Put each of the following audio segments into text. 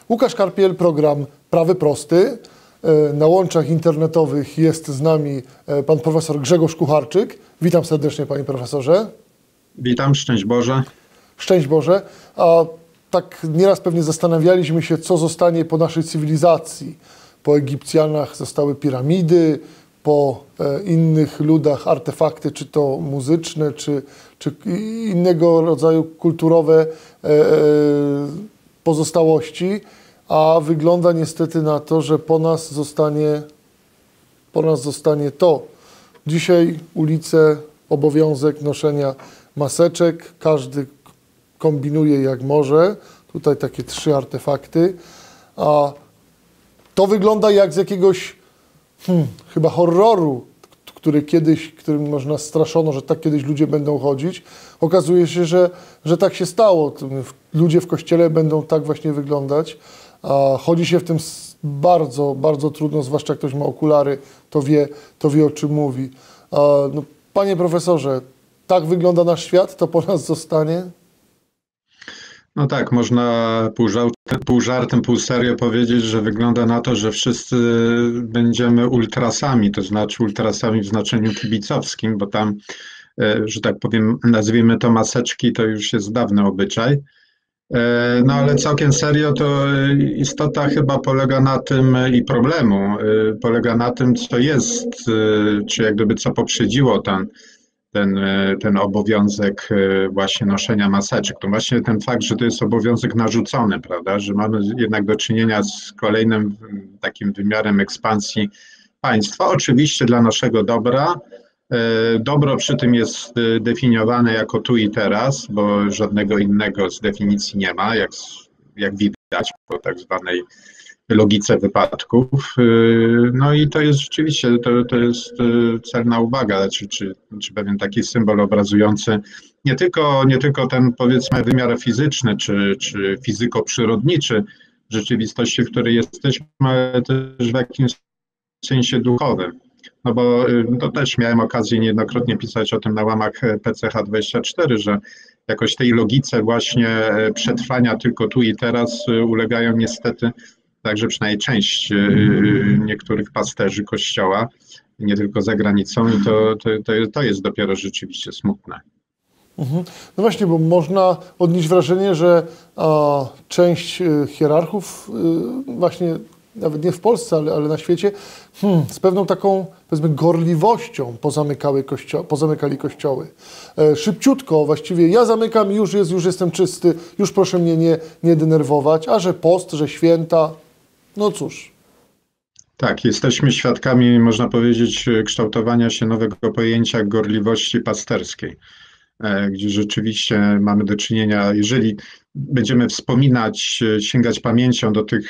Łukasz Karpiel, program Prawy Prosty. Na łączach internetowych jest z nami pan profesor Grzegorz Kucharczyk. Witam serdecznie, panie profesorze. Witam, szczęść Boże. Szczęść Boże. A tak nieraz pewnie zastanawialiśmy się, co zostanie po naszej cywilizacji. Po Egipcjanach zostały piramidy, po innych ludach artefakty, czy to muzyczne, czy innego rodzaju kulturowe pozostałości, a wygląda niestety na to, że po nas zostanie to. Dzisiaj ulice, obowiązek noszenia maseczek, każdy kombinuje jak może. Tutaj takie 3 artefakty, a to wygląda jak z jakiegoś chyba horroru, którym można straszono, że tak kiedyś ludzie będą chodzić. Okazuje się, że tak się stało. Ludzie w kościele będą tak właśnie wyglądać. A chodzi się w tym bardzo, bardzo trudno, zwłaszcza jak ktoś ma okulary, to wie o czym mówi. No, panie profesorze, tak wygląda nasz świat? To po nas zostanie? No tak, można pół żartem, pół serio powiedzieć, że wygląda na to, że wszyscy będziemy ultrasami, to znaczy ultrasami w znaczeniu kibicowskim, bo tam, że tak powiem, nazwijmy to maseczki, to już jest dawny obyczaj. No ale całkiem serio, to istota chyba polega na tym i problemu polega na tym, co jest, czy jak gdyby co poprzedziło ten obowiązek właśnie noszenia maseczek. To właśnie ten fakt, że to jest obowiązek narzucony, prawda, że mamy jednak do czynienia z kolejnym takim wymiarem ekspansji państwa, oczywiście dla naszego dobra. Dobro przy tym jest definiowane jako tu i teraz, bo żadnego innego z definicji nie ma, jak widać po tak zwanej logice wypadków. No i to jest rzeczywiście, to jest celna uwaga, czy pewien taki symbol obrazujący nie tylko ten, powiedzmy, wymiar fizyczny, czy fizyko-przyrodniczy rzeczywistości, w której jesteśmy, ale też w jakimś sensie duchowym. No bo to też miałem okazję niejednokrotnie pisać o tym na łamach PCH24, że jakoś tej logice właśnie przetrwania tylko tu i teraz ulegają niestety także przynajmniej część niektórych pasterzy Kościoła, nie tylko za granicą, i to jest dopiero rzeczywiście smutne. No właśnie, bo można odnieść wrażenie, że część hierarchów właśnie nawet nie w Polsce, ale na świecie, z pewną taką, powiedzmy, gorliwością pozamykali kościoły. Szybciutko właściwie, ja zamykam, już jestem czysty, już proszę mnie nie denerwować, a że post, że święta, no cóż. Tak, jesteśmy świadkami, można powiedzieć, kształtowania się nowego pojęcia gorliwości pasterskiej, gdzie rzeczywiście mamy do czynienia, jeżeli będziemy wspominać, sięgać pamięcią do tych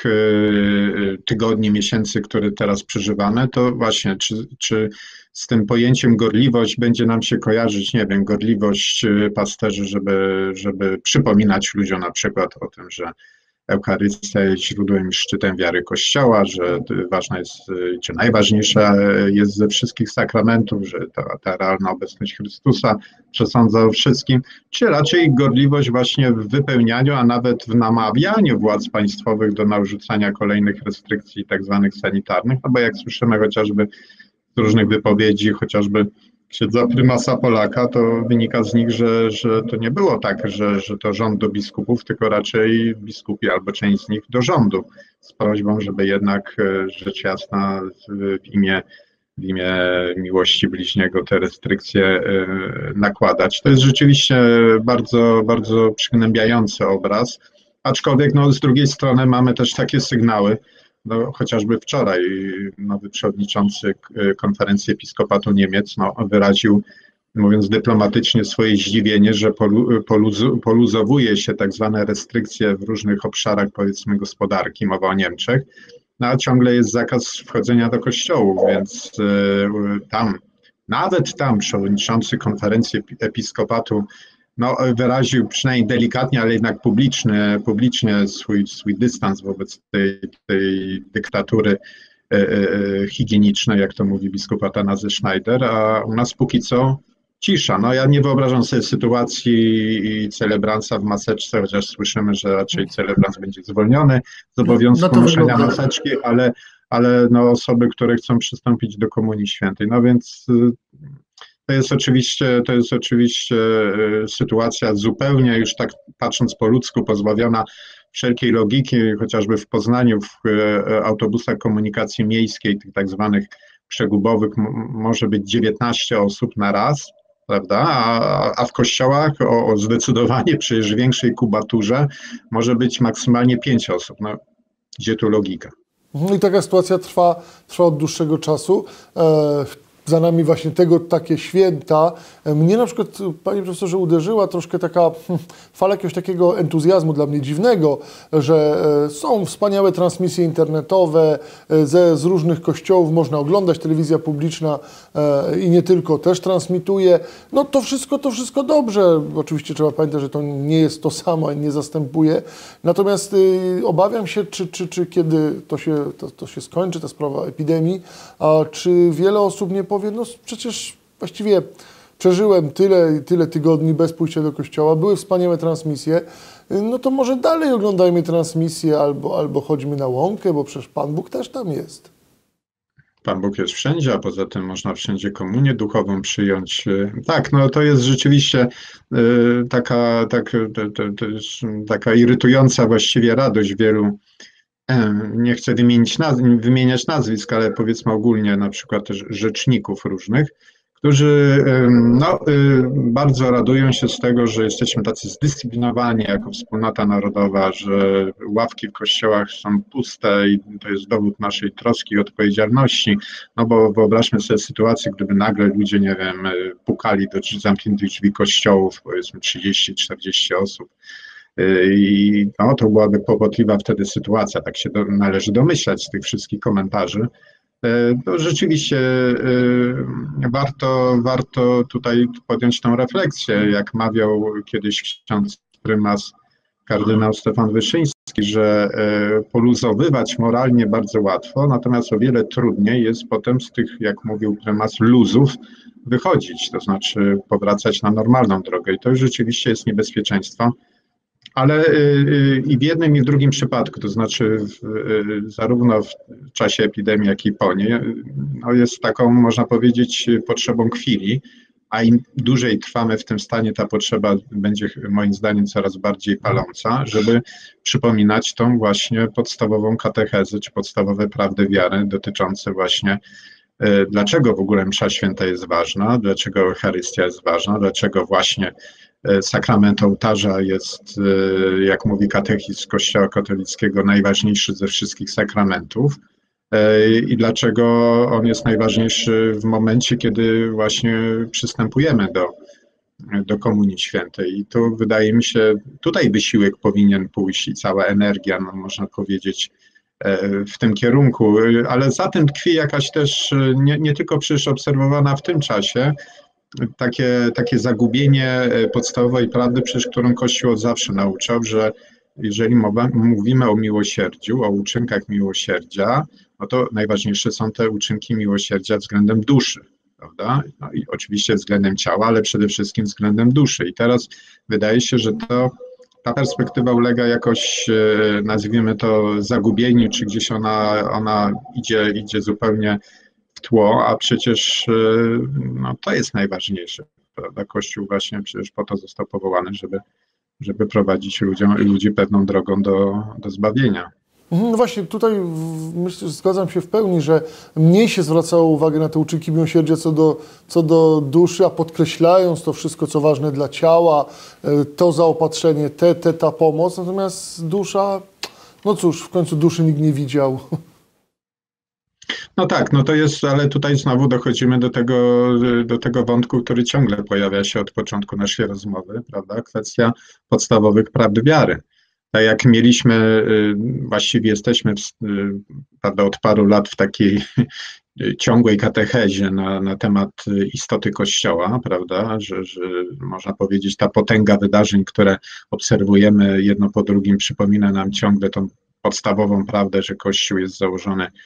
tygodni, miesięcy, które teraz przeżywamy, to właśnie, czy z tym pojęciem gorliwość będzie nam się kojarzyć, nie wiem, gorliwość pasterzy, żeby przypominać ludziom na przykład o tym, że Eucharystia jest źródłem i szczytem wiary Kościoła, że ważna jest, czy najważniejsza jest ze wszystkich sakramentów, że ta realna obecność Chrystusa przesądza o wszystkim, czy raczej gorliwość właśnie w wypełnianiu, a nawet w namawianiu władz państwowych do narzucania kolejnych restrykcji tak zwanych sanitarnych, no bo jak słyszymy chociażby z różnych wypowiedzi, chociażby księdza prymasa Polaka, to wynika z nich, że to nie było tak, że to rząd do biskupów, tylko raczej biskupi albo część z nich do rządu z prośbą, żeby jednak rzecz jasna w imię miłości bliźniego te restrykcje nakładać. To jest rzeczywiście bardzo, bardzo przygnębiający obraz, aczkolwiek no, z drugiej strony mamy też takie sygnały. No, chociażby wczoraj nowy przewodniczący Konferencji Episkopatu Niemiec wyraził, mówiąc dyplomatycznie, swoje zdziwienie, że poluzowuje się tak zwane restrykcje w różnych obszarach, powiedzmy, gospodarki, mowa o Niemczech, no, a ciągle jest zakaz wchodzenia do kościołów, więc nawet tam przewodniczący Konferencji Episkopatu wyraził przynajmniej delikatnie, ale jednak publicznie swój dystans wobec tej dyktatury higienicznej, jak to mówi biskup Atanazy Schneider, a u nas póki co cisza. No ja nie wyobrażam sobie sytuacji celebransa w maseczce, chociaż słyszymy, że raczej celebrans będzie zwolniony z Na obowiązku to noszenia wygląda. maseczki, ale no osoby, które chcą przystąpić do Komunii Świętej. No więc to jest oczywiście sytuacja zupełnie, już tak patrząc po ludzku, pozbawiona wszelkiej logiki, chociażby w Poznaniu w autobusach komunikacji miejskiej, tych tak zwanych przegubowych, może być 19 osób na raz, prawda? A w kościołach o zdecydowanie przecież większej kubaturze może być maksymalnie 5 osób. No, gdzie tu logika? I taka sytuacja trwa od dłuższego czasu. Za nami właśnie takie święta. Mnie na przykład, panie profesorze, uderzyła troszkę taka fala jakiegoś takiego entuzjazmu dla mnie dziwnego, że są wspaniałe transmisje internetowe z różnych kościołów, można oglądać, telewizja publiczna i nie tylko też transmituje. No to wszystko dobrze. Oczywiście trzeba pamiętać, że to nie jest to samo i nie zastępuje. Natomiast obawiam się, czy kiedy to się skończy, ta sprawa epidemii, a czy wiele osób nie powie, no przecież właściwie przeżyłem tyle tygodni bez pójścia do kościoła, były wspaniałe transmisje, no to może dalej oglądajmy transmisję albo chodźmy na łąkę, bo przecież Pan Bóg też tam jest. Pan Bóg jest wszędzie, a poza tym można wszędzie komunię duchową przyjąć. Tak, no to jest rzeczywiście taka irytująca właściwie radość wielu. Nie chcę wymieniać nazwisk, ale powiedzmy ogólnie na przykład też rzeczników różnych, którzy no, bardzo radują się z tego, że jesteśmy tacy zdyscyplinowani jako wspólnota narodowa, że ławki w kościołach są puste i to jest dowód naszej troski i odpowiedzialności. No bo wyobraźmy sobie sytuację, gdyby nagle ludzie, nie wiem, pukali do zamkniętych drzwi kościołów, powiedzmy 30-40 osób. I no, to byłaby kłopotliwa wtedy sytuacja, tak się należy domyślać z tych wszystkich komentarzy. To rzeczywiście warto tutaj podjąć tą refleksję, jak mawiał kiedyś ksiądz prymas kardynał Stefan Wyszyński, że poluzowywać moralnie bardzo łatwo, natomiast o wiele trudniej jest potem z tych, jak mówił prymas, luzów wychodzić, to znaczy powracać na normalną drogę i to już rzeczywiście jest niebezpieczeństwo. Ale i w jednym, i w drugim przypadku, to znaczy zarówno w czasie epidemii, jak i po niej, no jest taką, można powiedzieć, potrzebą chwili, a im dłużej trwamy w tym stanie, ta potrzeba będzie moim zdaniem coraz bardziej paląca, żeby przypominać tą właśnie podstawową katechezę, czy podstawowe prawdy wiary dotyczące właśnie dlaczego w ogóle msza święta jest ważna, dlaczego Eucharystia jest ważna, dlaczego właśnie sakrament ołtarza jest, jak mówi katechizm Kościoła katolickiego, najważniejszy ze wszystkich sakramentów i dlaczego on jest najważniejszy w momencie, kiedy właśnie przystępujemy do Komunii Świętej. I tu wydaje mi się, tutaj wysiłek powinien pójść i cała energia, no można powiedzieć, w tym kierunku, ale za tym tkwi jakaś też, nie tylko przecież obserwowana w tym czasie, takie zagubienie podstawowej prawdy, przecież którą Kościół od zawsze nauczał, że jeżeli mówimy o miłosierdziu, o uczynkach miłosierdzia, no to najważniejsze są te uczynki miłosierdzia względem duszy, prawda? No i oczywiście względem ciała, ale przede wszystkim względem duszy. I teraz wydaje się, że ta perspektywa ulega jakoś, nazwijmy to, zagubieniu, czy gdzieś ona idzie zupełnie w tło, a przecież no, to jest najważniejsze, prawda? Kościół właśnie przecież po to został powołany, żeby prowadzić ludzi pewną drogą do zbawienia. No właśnie, tutaj myślę, że zgadzam się w pełni, że mniej się zwracało uwagę na te uczynki miłosierdzia co do duszy, a podkreślając to wszystko, co ważne dla ciała, to zaopatrzenie, ta pomoc, natomiast dusza, no cóż, w końcu duszy nikt nie widział. No tak, no to jest, ale tutaj znowu dochodzimy do tego wątku, który ciągle pojawia się od początku naszej rozmowy, prawda? Kwestia podstawowych prawd wiary. Tak jak mieliśmy, właściwie jesteśmy, prawda, od paru lat w takiej ciągłej katechezie na temat istoty Kościoła, prawda, że można powiedzieć, ta potęga wydarzeń, które obserwujemy jedno po drugim, przypomina nam ciągle tą podstawową prawdę, że Kościół jest założony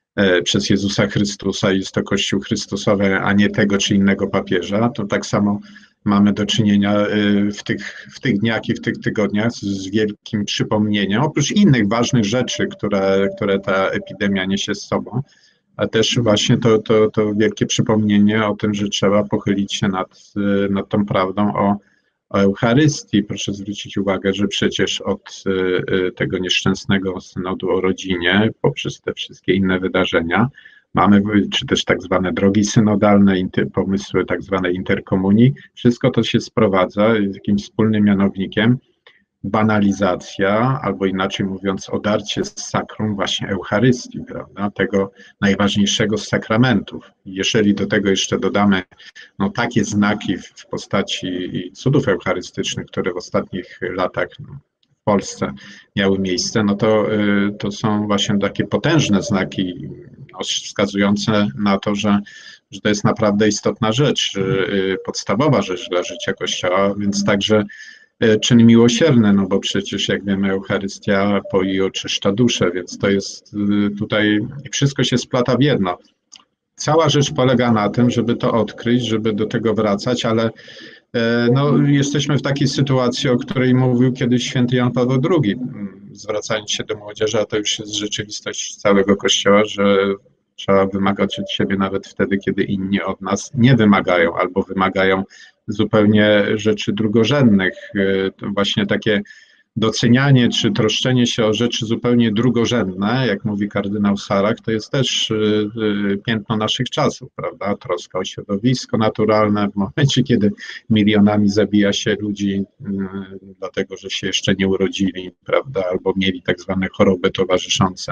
przez Jezusa Chrystusa, jest to Kościół Chrystusowy, a nie tego czy innego papieża, to tak samo mamy do czynienia w tych dniach i w tych tygodniach z wielkim przypomnieniem, oprócz innych ważnych rzeczy, które ta epidemia niesie z sobą, a też właśnie to wielkie przypomnienie o tym, że trzeba pochylić się nad tą prawdą o Eucharystii. Proszę zwrócić uwagę, że przecież od tego nieszczęsnego synodu o rodzinie, poprzez te wszystkie inne wydarzenia, mamy, czy też tak zwane drogi synodalne, pomysły tak zwanej interkomunii, wszystko to się sprowadza z jakimś wspólnym mianownikiem, banalizacja, albo inaczej mówiąc, odarcie z sakrum właśnie Eucharystii, prawda, tego najważniejszego z sakramentów. Jeżeli do tego jeszcze dodamy takie znaki w postaci cudów eucharystycznych, które w ostatnich latach w Polsce miały miejsce, to są właśnie takie potężne znaki wskazujące na to, że to jest naprawdę istotna rzecz, podstawowa rzecz dla życia Kościoła, więc także czyn miłosierny, bo przecież jak wiemy Eucharystia poi i oczyszcza duszę, więc to jest tutaj, wszystko się splata w jedno. Cała rzecz polega na tym, żeby to odkryć, żeby do tego wracać, ale jesteśmy w takiej sytuacji, o której mówił kiedyś święty Jan Paweł II, zwracając się do młodzieży, a to już jest rzeczywistość całego Kościoła, że trzeba wymagać od siebie nawet wtedy, kiedy inni od nas nie wymagają albo wymagają zupełnie rzeczy drugorzędnych. To właśnie takie docenianie czy troszczenie się o rzeczy zupełnie drugorzędne, jak mówi kardynał Sarach, to jest też piętno naszych czasów, prawda? Troska o środowisko naturalne w momencie, kiedy milionami zabija się ludzi dlatego, że się jeszcze nie urodzili, prawda? Albo mieli tak zwane choroby towarzyszące.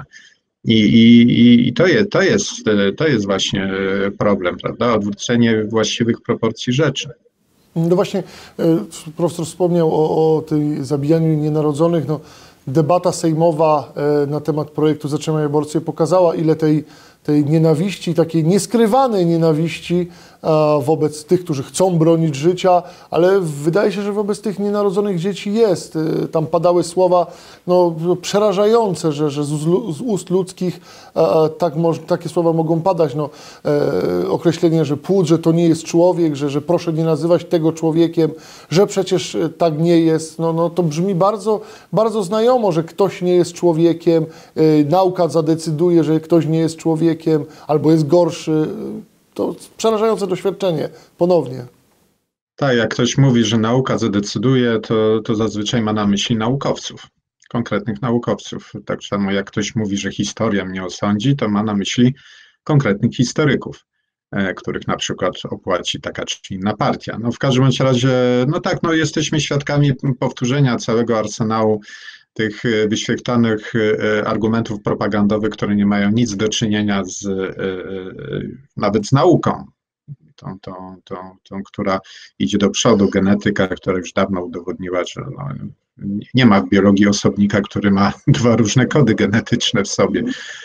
I to jest właśnie problem, prawda? Odwrócenie właściwych proporcji rzeczy. No właśnie, profesor wspomniał o tym zabijaniu nienarodzonych. Debata sejmowa na temat projektu Zatrzymaj aborcję pokazała, ile tej nienawiści, takiej nieskrywanej nienawiści wobec tych, którzy chcą bronić życia, ale wydaje się, że wobec tych nienarodzonych dzieci jest. Tam padały słowa przerażające, że z ust ludzkich takie słowa mogą padać. Określenie, że płód, że to nie jest człowiek, że proszę nie nazywać tego człowiekiem, że przecież tak nie jest. To brzmi bardzo, bardzo znajomo, że ktoś nie jest człowiekiem, nauka zadecyduje, że ktoś nie jest człowiekiem albo jest gorszy. To przerażające doświadczenie, ponownie. Tak, jak ktoś mówi, że nauka zadecyduje, to zazwyczaj ma na myśli naukowców, konkretnych naukowców. Tak samo jak ktoś mówi, że historia mnie osądzi, to ma na myśli konkretnych historyków, których na przykład opłaci taka czy inna partia. W każdym razie, jesteśmy świadkami powtórzenia całego arsenału tych wyświetlanych argumentów propagandowych, które nie mają nic do czynienia nawet z nauką, tą, która idzie do przodu, genetyka, która już dawno udowodniła, że nie ma w biologii osobnika, który ma dwa różne kody genetyczne w sobie,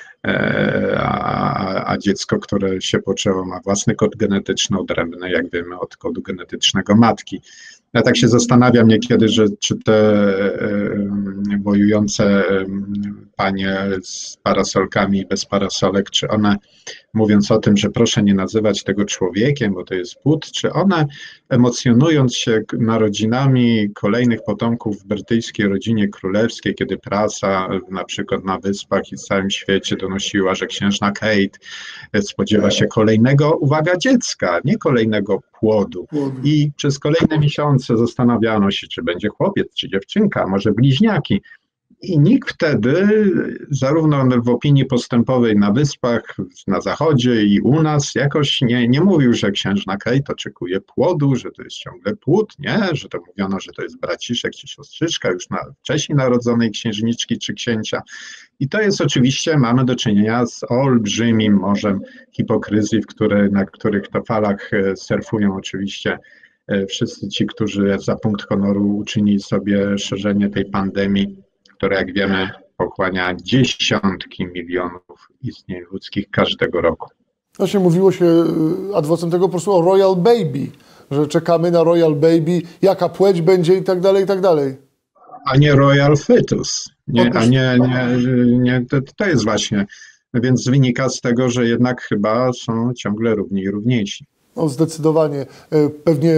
a dziecko, które się poczęło, ma własny kod genetyczny odrębny, jak wiemy, od kodu genetycznego matki. Ja tak się zastanawiam niekiedy, czy te wojujące panie z parasolkami i bez parasolek, czy one, mówiąc o tym, że proszę nie nazywać tego człowiekiem, bo to jest płód, czy one, emocjonując się narodzinami kolejnych potomków w brytyjskiej rodzinie królewskiej, kiedy prasa na przykład na Wyspach i w całym świecie donosiła, że księżna Kate spodziewa się kolejnego, uwaga, dziecka, nie kolejnego płodu. I przez kolejne miesiące zastanawiano się, czy będzie chłopiec, czy dziewczynka, może bliźniaki. I nikt wtedy, zarówno w opinii postępowej na Wyspach, na Zachodzie i u nas, jakoś nie mówił, że księżna Kate oczekuje płodu, że to jest ciągle płód, nie, że to mówiono, że to jest braciszek czy siostrzyczka już wcześniej narodzonej księżniczki czy księcia. I to jest oczywiście, mamy do czynienia z olbrzymim morzem hipokryzji, na których to falach surfują oczywiście wszyscy ci, którzy za punkt honoru uczynili sobie szerzenie tej pandemii, która, jak wiemy, pochłania dziesiątki milionów istnień ludzkich każdego roku. Właśnie mówiło się adwocem tego po prostu o Royal Baby, że czekamy na Royal Baby, jaka płeć będzie i tak dalej, i tak dalej. A nie Royal Fetus. To jest właśnie więc wynika z tego, że jednak chyba są ciągle równi i równiejsi. No, zdecydowanie. Pewnie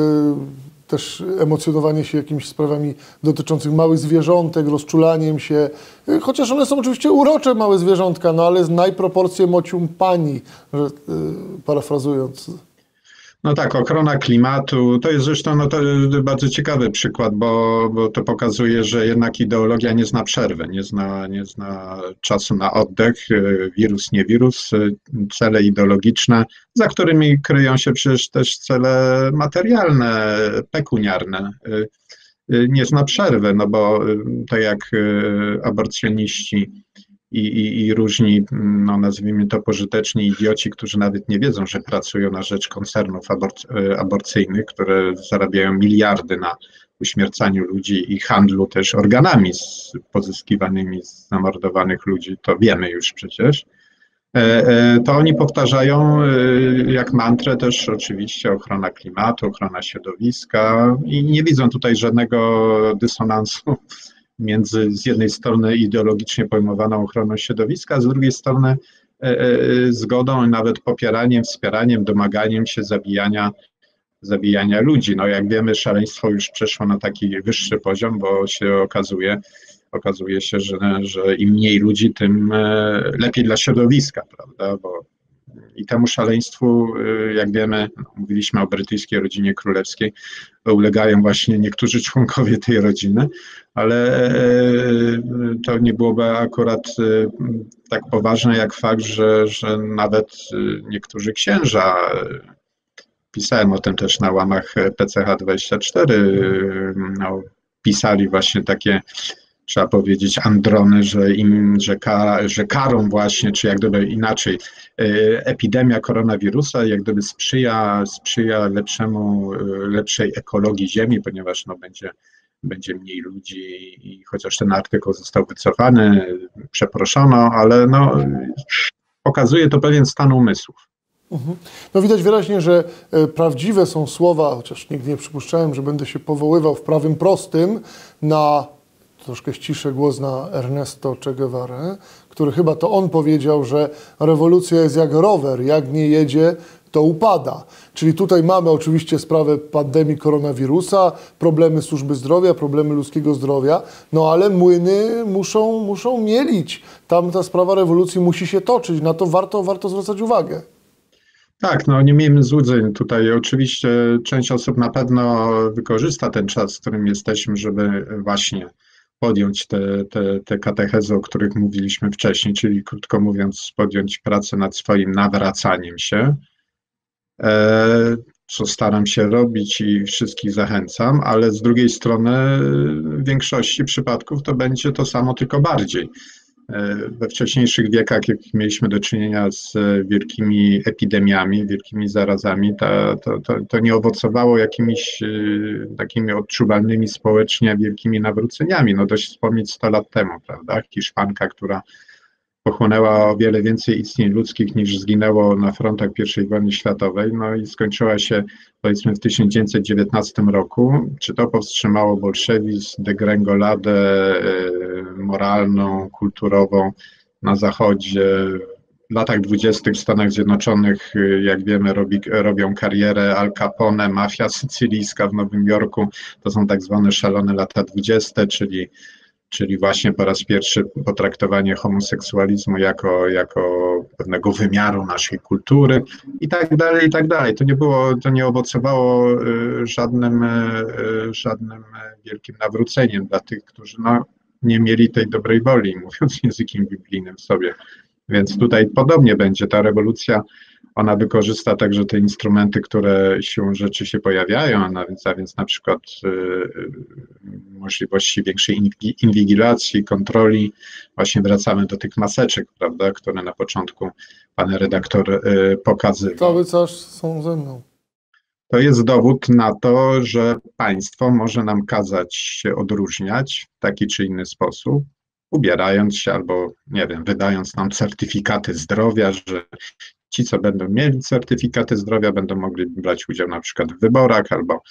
też emocjonowanie się jakimiś sprawami dotyczących małych zwierzątek, rozczulaniem się, chociaż one są oczywiście urocze, małe zwierzątka, no ale znaj proporcje mocium pani, parafrazując. No tak, ochrona klimatu, to jest zresztą to bardzo ciekawy przykład, bo to pokazuje, że jednak ideologia nie zna przerwy, nie zna czasu na oddech, wirus, nie wirus, cele ideologiczne, za którymi kryją się przecież też cele materialne, pekuniarne. Nie zna przerwy, no bo tak jak aborcjoniści i różni, no nazwijmy to pożyteczni idioci, którzy nawet nie wiedzą, że pracują na rzecz koncernów aborcyjnych, które zarabiają miliardy na uśmiercaniu ludzi i handlu też organami pozyskiwanymi z zamordowanych ludzi, to wiemy już przecież. To oni powtarzają jak mantrę też oczywiście ochrona klimatu, ochrona środowiska i nie widzą tutaj żadnego dysonansu między z jednej strony ideologicznie pojmowaną ochroną środowiska, a z drugiej strony zgodą, nawet popieraniem, wspieraniem, domaganiem się zabijania ludzi. No jak wiemy, szaleństwo już przeszło na taki wyższy poziom, bo się okazuje się, że im mniej ludzi, tym lepiej dla środowiska, prawda? I temu szaleństwu, jak wiemy, mówiliśmy o brytyjskiej rodzinie królewskiej, ulegają właśnie niektórzy członkowie tej rodziny, ale to nie byłoby akurat tak poważne jak fakt, że nawet niektórzy księża, pisałem o tym też na łamach PCH24, no, pisali właśnie takie, trzeba powiedzieć, androny, że karą właśnie, czy jak gdyby inaczej, epidemia koronawirusa jak gdyby sprzyja lepszej ekologii Ziemi, ponieważ no, będzie mniej ludzi i chociaż ten artykuł został wycofany, przeproszono, ale no, pokazuje to pewien stan umysłów. No widać wyraźnie, że prawdziwe są słowa, chociaż nigdy nie przypuszczałem, że będę się powoływał w prawym prostym na, troszkę ściszę głos, na Ernesto Che Guevarę, który chyba to on powiedział, że rewolucja jest jak rower, jak nie jedzie, to upada. Czyli tutaj mamy oczywiście sprawę pandemii koronawirusa, problemy służby zdrowia, problemy ludzkiego zdrowia, no ale młyny muszą mielić. Tam ta sprawa rewolucji musi się toczyć, na to warto zwracać uwagę. Tak, no nie miejmy złudzeń tutaj. Oczywiście część osób na pewno wykorzysta ten czas, w którym jesteśmy, żeby właśnie podjąć te katechezy, o których mówiliśmy wcześniej, czyli krótko mówiąc, podjąć pracę nad swoim nawracaniem się, co staram się robić i wszystkich zachęcam, ale z drugiej strony w większości przypadków to będzie to samo, tylko bardziej. We wcześniejszych wiekach, jak mieliśmy do czynienia z wielkimi epidemiami, wielkimi zarazami, to nie owocowało jakimiś takimi odczuwalnymi społecznie wielkimi nawróceniami. No dość wspomnieć 100 lat temu, prawda? Hiszpanka, która pochłonęła o wiele więcej istnień ludzkich niż zginęło na frontach I wojny światowej, no i skończyła się powiedzmy w 1919 roku. Czy to powstrzymało bolszewizm, degrengoladę moralną, kulturową na Zachodzie? W latach 20. w Stanach Zjednoczonych, jak wiemy, robią karierę Al Capone, mafia sycylijska w Nowym Jorku. To są tak zwane szalone lata 20., czyli właśnie po raz pierwszy potraktowanie homoseksualizmu jako pewnego wymiaru naszej kultury i tak dalej, i tak dalej. To nie owocowało żadnym wielkim nawróceniem dla tych, którzy no, nie mieli tej dobrej woli, mówiąc językiem biblijnym sobie. Więc tutaj podobnie będzie ta rewolucja. Ona wykorzysta także te instrumenty, które siłą rzeczy się pojawiają, a więc na przykład możliwości większej inwigilacji, kontroli. Właśnie wracamy do tych maseczek, prawda, które na początku pan redaktor pokazywał. Cały czas są ze mną. To jest dowód na to, że państwo może nam kazać się odróżniać w taki czy inny sposób, ubierając się albo, nie wiem, wydając nam certyfikaty zdrowia, że ci, co będą mieli certyfikaty zdrowia, będą mogli brać udział na przykład w wyborach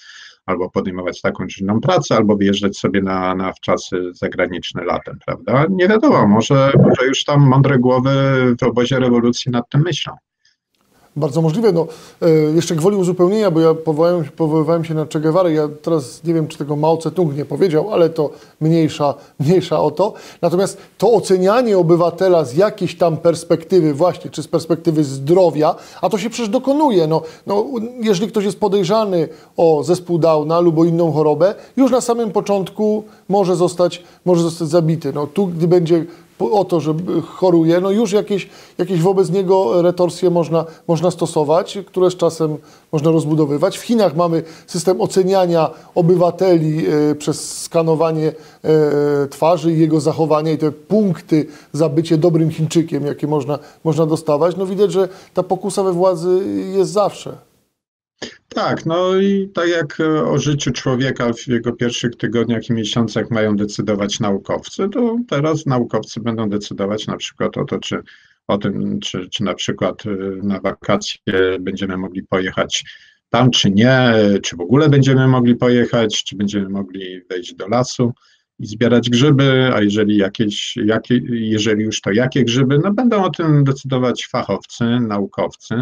albo podejmować taką czy inną pracę, albo wyjeżdżać sobie na wczasy zagraniczne latem, prawda? Nie wiadomo, może już tam mądre głowy w obozie rewolucji nad tym myślą. Bardzo możliwe. No, jeszcze gwoli uzupełnienia, bo ja powoływałem się na Che Guevarę. Ja teraz nie wiem, czy tego Mao Tse-tung nie powiedział, ale to mniejsza o to. Natomiast to ocenianie obywatela z jakiejś tam perspektywy właśnie, czy z perspektywy zdrowia, a to się przecież dokonuje. No, jeżeli ktoś jest podejrzany o zespół Downa lub o inną chorobę, już na samym początku może zostać zabity. No, tu, gdy będzie o to, że choruje, no już jakieś wobec niego retorsje można stosować, które z czasem można rozbudowywać. W Chinach mamy system oceniania obywateli przez skanowanie twarzy i jego zachowania i te punkty za bycie dobrym Chińczykiem, jakie można dostawać. No widać, że ta pokusa we władzy jest zawsze. Tak, no i tak jak o życiu człowieka w jego pierwszych tygodniach i miesiącach mają decydować naukowcy, to teraz naukowcy będą decydować na przykład o tym, czy na przykład na wakacje będziemy mogli pojechać tam, czy nie, czy w ogóle będziemy mogli pojechać, czy będziemy mogli wejść do lasu i zbierać grzyby, a jeżeli już to jakie grzyby, no będą o tym decydować fachowcy, naukowcy.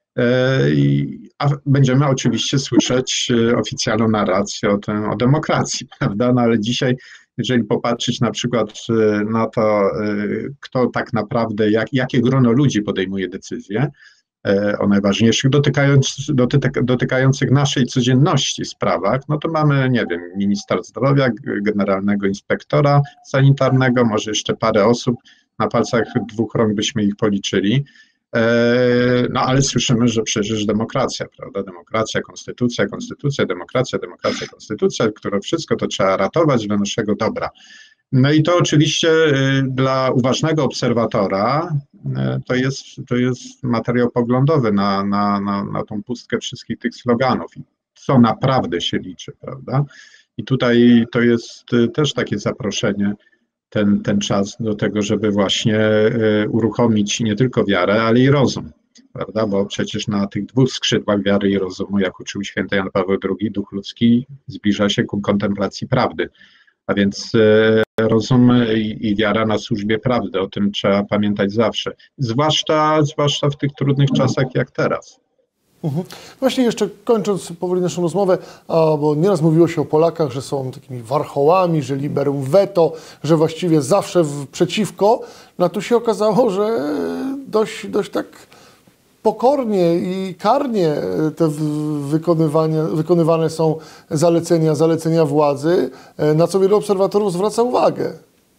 A będziemy oczywiście słyszeć oficjalną narrację o demokracji, prawda? No ale dzisiaj, jeżeli popatrzeć na przykład na to, kto tak naprawdę, jakie grono ludzi podejmuje decyzje o najważniejszych, dotykających naszej codzienności sprawach, no to mamy, nie wiem, ministra zdrowia, generalnego inspektora sanitarnego, może jeszcze parę osób, na palcach 2 rąk byśmy ich policzyli. No ale słyszymy, że przecież demokracja, prawda? Demokracja, konstytucja, demokracja, konstytucja, które wszystko to trzeba ratować dla naszego dobra. No i to oczywiście dla uważnego obserwatora to jest materiał poglądowy na tą pustkę wszystkich tych sloganów i co naprawdę się liczy, prawda? I tutaj to jest też takie zaproszenie, ten czas do tego, żeby właśnie uruchomić nie tylko wiarę, ale i rozum, prawda? Bo przecież na tych 2 skrzydłach wiary i rozumu, jak uczył święty Jan Paweł II, duch ludzki zbliża się ku kontemplacji prawdy. A więc rozum i wiara na służbie prawdy, o tym trzeba pamiętać zawsze, zwłaszcza w tych trudnych czasach jak teraz. Właśnie jeszcze kończąc powoli naszą rozmowę, bo nieraz mówiło się o Polakach, że są takimi warchołami, że liberum veto, że właściwie zawsze przeciwko, no tu się okazało, że dość tak pokornie i karnie te wykonywane są zalecenia władzy, na co wielu obserwatorów zwraca uwagę.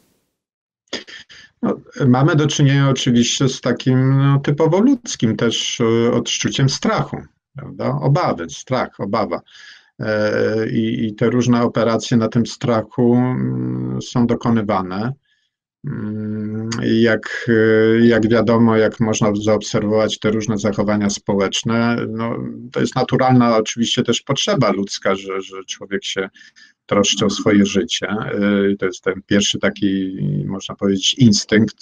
No, mamy do czynienia oczywiście z takim typowo ludzkim też odczuciem strachu, prawda? Obawy, strach, obawa. I te różne operacje na tym strachu są dokonywane. Jak wiadomo, jak można zaobserwować te różne zachowania społeczne, no, to jest naturalna oczywiście też potrzeba ludzka, że człowiek się troszczy o swoje życie. To jest ten pierwszy taki, można powiedzieć, instynkt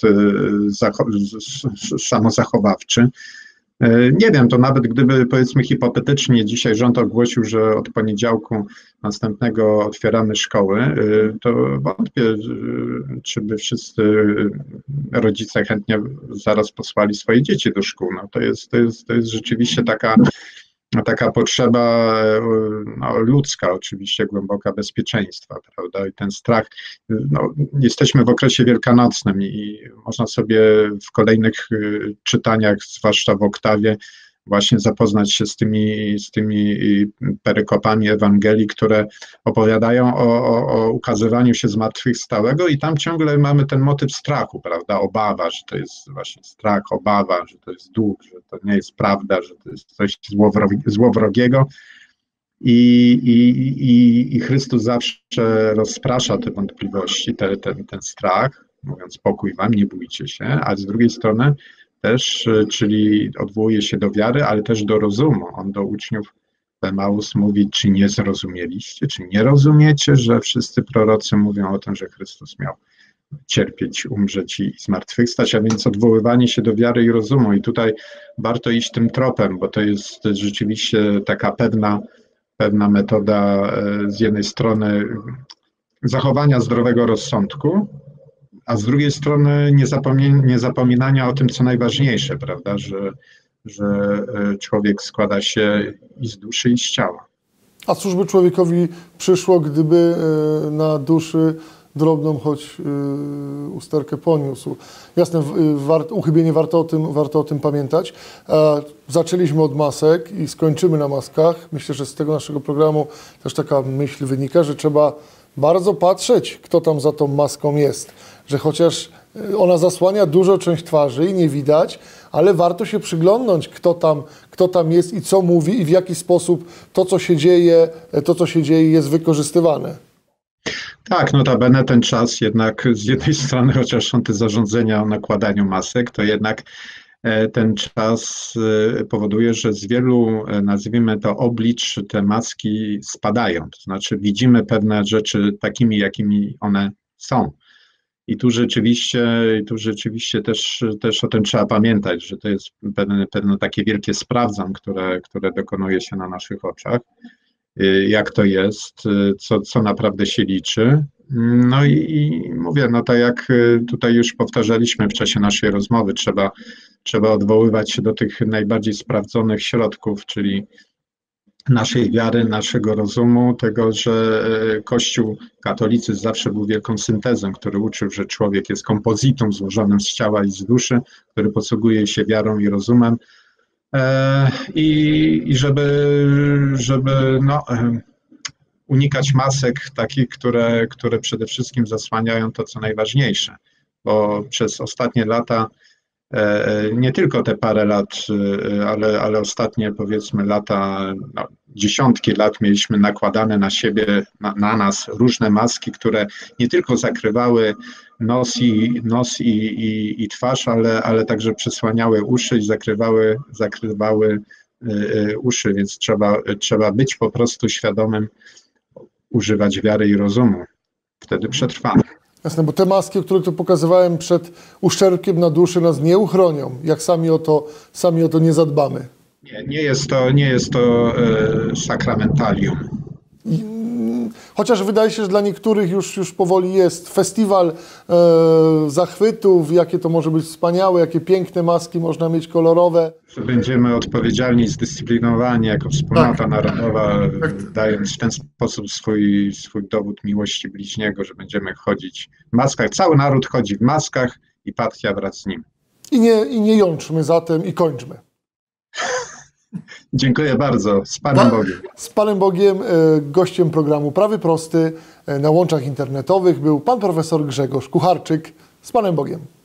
samozachowawczy. Nie wiem, to nawet gdyby, powiedzmy hipotetycznie, dzisiaj rząd ogłosił, że od poniedziałku następnego otwieramy szkoły, to wątpię, czy by wszyscy rodzice chętnie zaraz posłali swoje dzieci do szkół. No, to jest rzeczywiście taka potrzeba ludzka, oczywiście głęboka bezpieczeństwa, prawda? I ten strach, jesteśmy w okresie wielkanocnym i można sobie w kolejnych czytaniach, zwłaszcza w Oktawie, właśnie zapoznać się z tymi perykopami Ewangelii, które opowiadają o ukazywaniu się zmartwychwstałego i tam ciągle mamy ten motyw strachu, prawda, obawa, że to jest właśnie strach, obawa, że to jest duch, że to nie jest prawda, że to jest coś złowrogiego i Chrystus zawsze rozprasza te wątpliwości, ten strach, mówiąc pokój wam, nie bójcie się, a z drugiej strony też, czyli odwołuje się do wiary, ale też do rozumu. On do uczniów Emaus mówi, czy nie zrozumieliście, czy nie rozumiecie, że wszyscy prorocy mówią o tym, że Chrystus miał cierpieć, umrzeć i zmartwychwstać, a więc odwoływanie się do wiary i rozumu. I tutaj warto iść tym tropem, bo to jest rzeczywiście taka pewna pewna metoda z jednej strony zachowania zdrowego rozsądku, a z drugiej strony nie zapominania o tym, co najważniejsze, prawda, że człowiek składa się i z duszy, i z ciała. A cóż by człowiekowi przyszło, gdyby na duszy drobną choć usterkę poniósł? Jasne, uchybienie, warto o tym pamiętać. Zaczęliśmy od masek i skończymy na maskach. Myślę, że z tego naszego programu też taka myśl wynika, że trzeba bardzo patrzeć, kto tam za tą maską jest. Że chociaż ona zasłania dużą część twarzy i nie widać, ale warto się przyglądnąć, kto tam jest i co mówi i w jaki sposób to, co się dzieje, jest wykorzystywane. Tak, notabene ten czas jednak z jednej strony, chociaż są te zarządzenia o nakładaniu masek, to jednak ten czas powoduje, że z wielu, nazwijmy to, oblicz te maski spadają. To znaczy widzimy pewne rzeczy takimi, jakimi one są. I tu rzeczywiście też o tym trzeba pamiętać, że to jest pewne takie wielkie sprawdzam, które dokonuje się na naszych oczach. Jak to jest, co naprawdę się liczy. No i mówię, no tak jak tutaj już powtarzaliśmy w czasie naszej rozmowy, trzeba odwoływać się do tych najbardziej sprawdzonych środków, czyli naszej wiary, naszego rozumu, tego, że Kościół katolicy zawsze był wielką syntezą, który uczył, że człowiek jest kompozytum złożonym z ciała i z duszy, który posługuje się wiarą i rozumem. I żeby unikać masek takich, które przede wszystkim zasłaniają to, co najważniejsze, bo przez ostatnie lata, nie tylko te parę lat, ale ostatnie, powiedzmy, lata, dziesiątki lat mieliśmy nakładane na siebie, na nas różne maski, które nie tylko zakrywały nos i twarz, ale także przysłaniały uszy i zakrywały uszy, więc trzeba być po prostu świadomym, używać wiary i rozumu. Wtedy przetrwamy. Jasne, bo te maski, o których tu pokazywałem przed uszczerbkiem na duszy, nas nie uchronią, jak sami o to nie zadbamy. Nie jest to sakramentalium. Chociaż wydaje się, że dla niektórych już powoli jest festiwal zachwytów, jakie to może być wspaniałe, jakie piękne maski można mieć, kolorowe. Że będziemy odpowiedzialni, zdyscyplinowani jako wspólnota narodowa, dając w ten sposób swój dowód miłości bliźniego, że będziemy chodzić w maskach. Cały naród chodzi w maskach i partia wraz z nim. I nie jątrzmy zatem i kończmy. Dziękuję bardzo. Z Panem Bogiem. Z Panem Bogiem. Gościem programu Prawy Prosty na łączach internetowych był pan profesor Grzegorz Kucharczyk. Z Panem Bogiem.